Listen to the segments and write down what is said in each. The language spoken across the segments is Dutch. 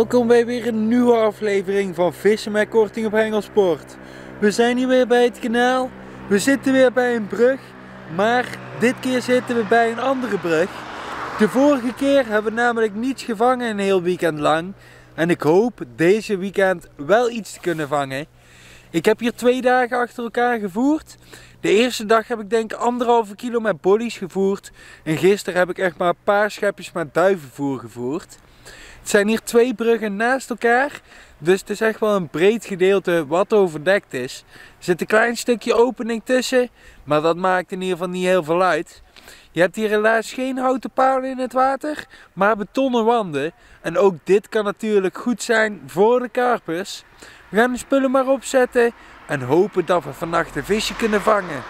Welkom bij weer een nieuwe aflevering van Vissen met Korting op Hengelsport. We zijn hier weer bij het kanaal. We zitten weer bij een brug, maar dit keer zitten we bij een andere brug. De vorige keer hebben we namelijk niets gevangen een heel weekend lang. En ik hoop deze weekend wel iets te kunnen vangen. Ik heb hier 2 dagen achter elkaar gevoerd. De eerste dag heb ik denk 1,5 kilo met bollies gevoerd. En gisteren heb ik echt maar een paar schepjes met duivenvoer gevoerd. Het zijn hier 2 bruggen naast elkaar, dus het is echt wel een breed gedeelte wat overdekt is. Er zit een klein stukje opening tussen, maar dat maakt in ieder geval niet heel veel uit. Je hebt hier helaas geen houten palen in het water, maar betonnen wanden. En ook dit kan natuurlijk goed zijn voor de karpers. We gaan de spullen maar opzetten en hopen dat we vannacht een visje kunnen vangen.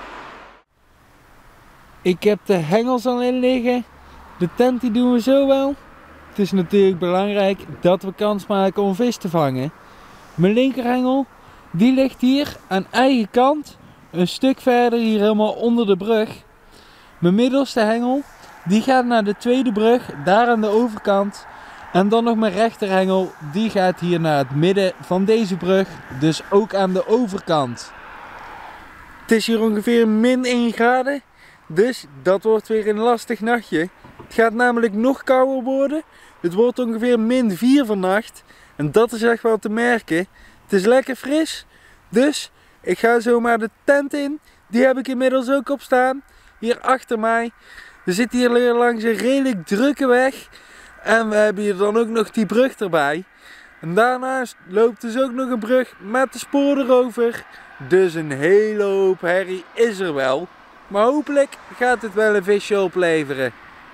Ik heb de hengels al in liggen, de tent die doen we zo wel. Het is natuurlijk belangrijk dat we kans maken om vis te vangen. Mijn linkerhengel die ligt hier aan eigen kant, een stuk verder hier helemaal onder de brug. Mijn middelste hengel die gaat naar de tweede brug, daar aan de overkant. En dan nog mijn rechterhengel, die gaat hier naar het midden van deze brug, dus ook aan de overkant. Het is hier ongeveer min 1 graden, dus dat wordt weer een lastig nachtje. Het gaat namelijk nog kouder worden. Het wordt ongeveer min 4 vannacht. En dat is echt wel te merken. Het is lekker fris. Dus ik ga zomaar de tent in. Die heb ik inmiddels ook op staan. Hier achter mij. We zitten hier langs een redelijk drukke weg. En we hebben hier dan ook nog die brug erbij. En daarnaast loopt dus ook nog een brug met de spoor erover. Dus een hele hoop herrie is er wel. Maar hopelijk gaat het wel een visje opleveren.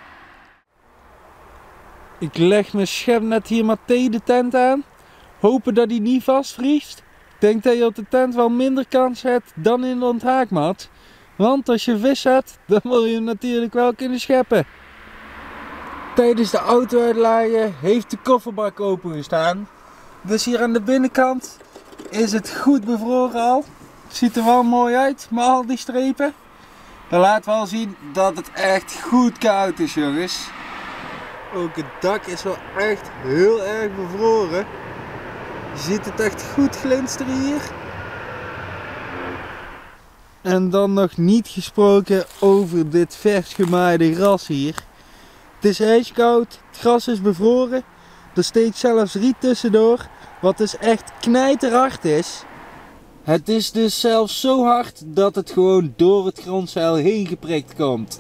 Ik leg mijn schepnet hier maar tegen de tent aan. Hopen dat hij niet vastvriest. Ik denk dat je op de tent wel minder kans hebt dan in de onthaakmat. Want als je vis hebt, dan wil je hem natuurlijk wel kunnen scheppen. Tijdens de auto uitlaaien heeft de kofferbak opengestaan. Dus hier aan de binnenkant is het goed bevroren al. Ziet er wel mooi uit met al die strepen. Dat laat wel zien dat het echt goed koud is, jongens. Ook het dak is wel echt heel erg bevroren. Je ziet het echt goed glinsteren hier. En dan nog niet gesproken over dit vers gemaaide gras hier. Het is ijskoud, het gras is bevroren. Er steekt zelfs riet tussendoor, wat dus echt knijterhard is. Het is dus zelfs zo hard dat het gewoon door het grondzeil heen geprikt komt.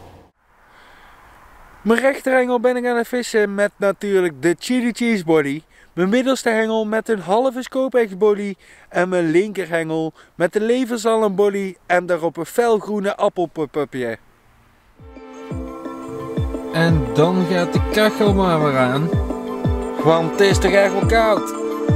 Mijn rechterhengel ben ik aan het vissen met natuurlijk de chili cheese body. Mijn middelste hengel met een halve scope body. En mijn linkerhengel met de leverzalm body en daarop een felgroene appelpupje. En dan gaat de kachel maar weer aan. Want het is toch echt wel koud.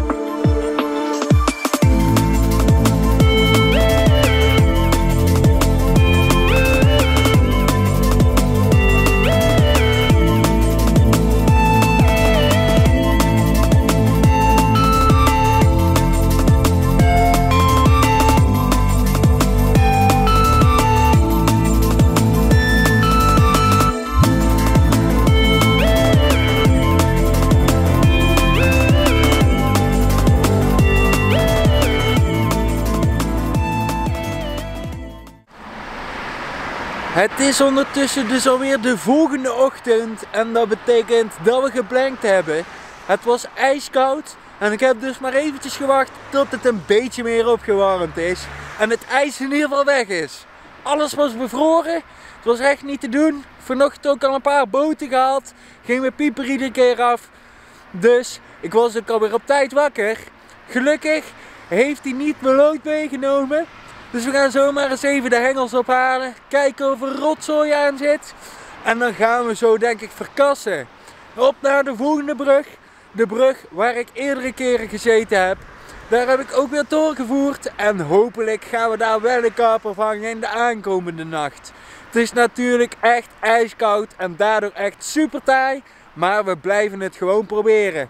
Het is ondertussen dus alweer de volgende ochtend en dat betekent dat we geblankt hebben. Het was ijskoud en ik heb dus maar eventjes gewacht tot het een beetje meer opgewarmd is. En het ijs in ieder geval weg is. Alles was bevroren, het was echt niet te doen. Vanochtend ook al een paar boten gehaald, ging mijn pieper iedere keer af. Dus ik was ook alweer op tijd wakker. Gelukkig heeft hij niet mijn lood meegenomen. Dus we gaan zomaar eens even de hengels ophalen, kijken of er rotzooi aan zit. En dan gaan we zo denk ik verkassen. Op naar de volgende brug. De brug waar ik eerdere keren gezeten heb. Daar heb ik ook weer doorgevoerd. En hopelijk gaan we daar wel een karper vangen in de aankomende nacht. Het is natuurlijk echt ijskoud en daardoor echt super taai. Maar we blijven het gewoon proberen.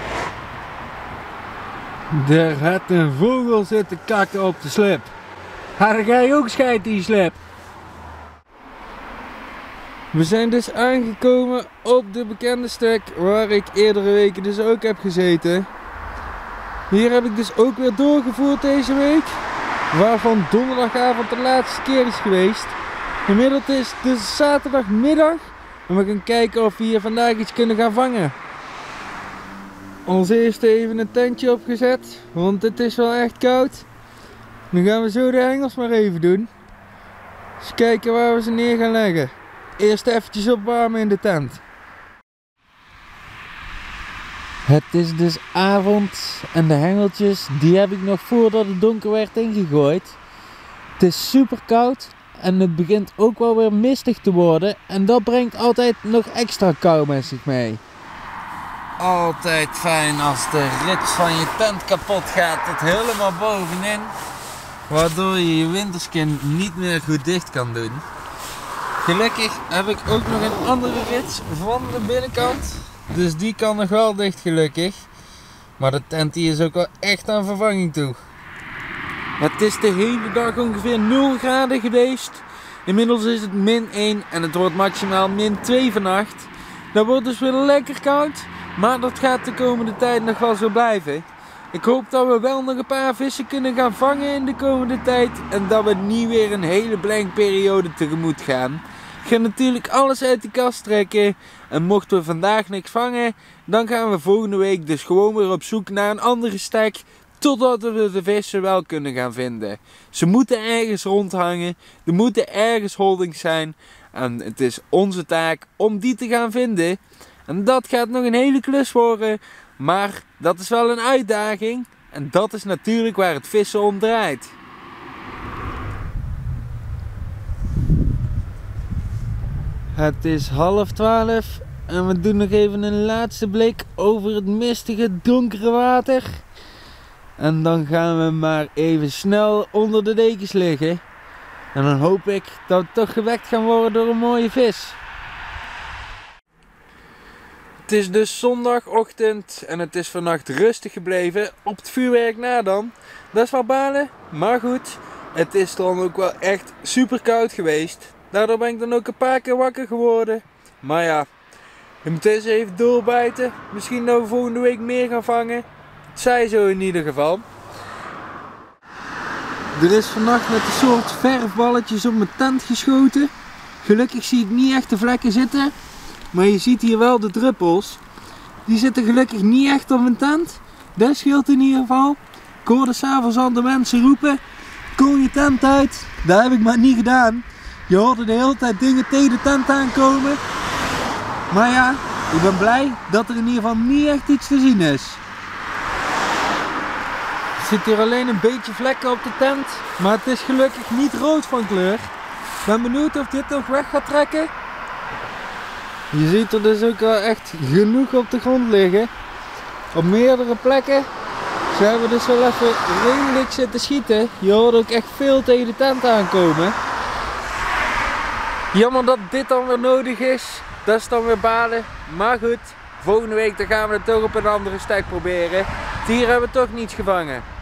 Er had een vogel zitten kakken op de slip. Ga jij ook scheid die slip? We zijn dus aangekomen op de bekende stek waar ik eerdere weken dus ook heb gezeten. Hier heb ik dus ook weer doorgevoerd deze week. Waarvan donderdagavond de laatste keer is geweest. Gemiddeld is het dus zaterdagmiddag. En we gaan kijken of we hier vandaag iets kunnen gaan vangen. Als eerste even een tentje opgezet. Want het is wel echt koud. Dan gaan we zo de hengels maar even doen. Eens kijken waar we ze neer gaan leggen. Eerst eventjes opwarmen in de tent. Het is dus avond en de hengeltjes die heb ik nog voordat het donker werd ingegooid. Het is super koud en het begint ook wel weer mistig te worden en dat brengt altijd nog extra kou met zich mee. Altijd fijn als de rits van je tent kapot gaat tot helemaal bovenin, waardoor je je winterskin niet meer goed dicht kan doen. Gelukkig heb ik ook nog een andere rits van de binnenkant. Dus die kan nog wel dicht gelukkig. Maar de tent die is ook wel echt aan vervanging toe. Het is de hele dag ongeveer 0 graden geweest. Inmiddels is het -1 en het wordt maximaal -2 vannacht. Dat wordt dus weer lekker koud. Maar dat gaat de komende tijd nog wel zo blijven. Ik hoop dat we wel nog een paar vissen kunnen gaan vangen in de komende tijd. En dat we niet weer een hele blankperiode tegemoet gaan. Ik ga natuurlijk alles uit de kast trekken. En mochten we vandaag niks vangen, dan gaan we volgende week dus gewoon weer op zoek naar een andere stek. Totdat we de vissen wel kunnen gaan vinden. Ze moeten ergens rondhangen. Er moeten ergens holdings zijn. En het is onze taak om die te gaan vinden. En dat gaat nog een hele klus worden. Maar dat is wel een uitdaging. En dat is natuurlijk waar het vissen om draait. Het is 11:30 en we doen nog even een laatste blik over het mistige donkere water. En dan gaan we maar even snel onder de dekens liggen. En dan hoop ik dat we toch gewekt gaan worden door een mooie vis. Het is dus zondagochtend en het is vannacht rustig gebleven. Op het vuurwerk na dan. Dat is wel balen, maar goed. Het is dan ook wel echt super koud geweest. Daardoor ben ik dan ook een paar keer wakker geworden. Maar ja, je moet eens even doorbijten. Misschien dat we volgende week meer gaan vangen. Het zij zo in ieder geval. Er is vannacht met een soort verfballetjes op mijn tent geschoten. Gelukkig zie ik niet echt de vlekken zitten. Maar je ziet hier wel de druppels. Die zitten gelukkig niet echt op mijn tent. Dat scheelt in ieder geval. Ik hoorde s'avonds al de mensen roepen: kom je tent uit. Dat heb ik maar niet gedaan. Je hoorde de hele tijd dingen tegen de tent aankomen. Maar ja, ik ben blij dat er in ieder geval niet echt iets te zien is. Er zit hier alleen een beetje vlekken op de tent. Maar het is gelukkig niet rood van kleur. Ik ben benieuwd of dit nog weg gaat trekken. Je ziet er dus ook wel echt genoeg op de grond liggen. Op meerdere plekken. Ze hebben dus wel even redelijk zitten schieten. Je hoort ook echt veel tegen de tent aankomen. Jammer dat dit dan weer nodig is. Dat is dan weer balen. Maar goed, volgende week dan gaan we het toch op een andere stek proberen. Hier hebben we toch niets gevangen.